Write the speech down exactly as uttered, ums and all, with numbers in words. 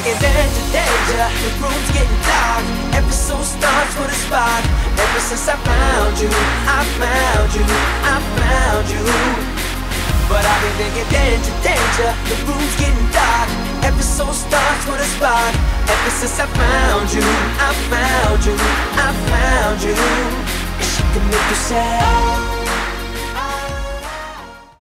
thinking danger, danger, the room's getting dark. Episode starts with a spark. Ever since I found you, I found you, I found you. But I've been thinking danger, danger, the room's getting dark. Episode starts with a spark. Ever since I found you, I found you, I found you. And she can make you sad.